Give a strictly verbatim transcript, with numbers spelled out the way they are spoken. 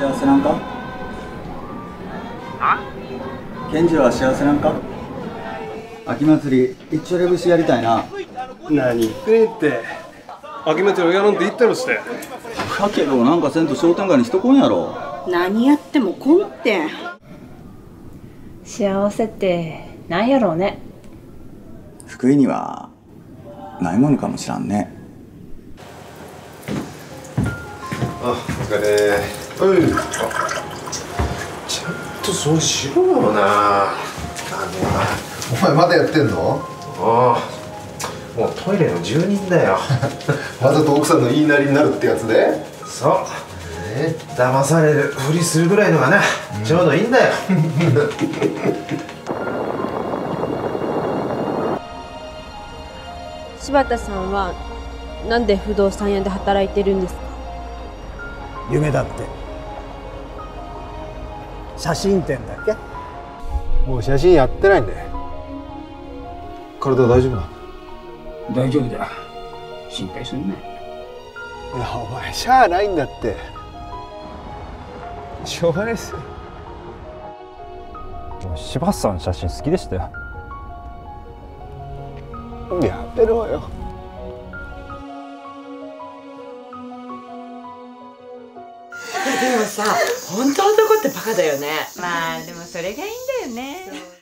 幸せなんか？ケンジは幸せなんか？秋祭り一丁レブシやりたいな。 何言ってんって。秋祭りやらんって言ったろして。 だけどなんかせんと商店街にしとこんやろ。 何やってもこんってん。 幸せってなんやろうね。 福井にはないものかもしらんね。 あ、お疲れ。うん。ちゃんと掃除しろよな。あのお前まだやってんの？ ああ、もうトイレの住人だよ。 わざと奥さんの言いなりになるってやつで？ そう。え騙されるふりするぐらいのがな、うん、ちょうどいいんだよ。 柴田さんはなんで不動産屋で働いてるんですか？ 夢だって。写真展だっけ？ もう写真やってないんで。体大丈夫な？ 大丈夫だ。心配すんな。 いやお前しゃあないんだって。しょうがないっすよ。 柴田さん写真好きでしたよ。 やめろよ。 でもさ、本当男ってバカだよね。 まあでもそれがいいんだよね。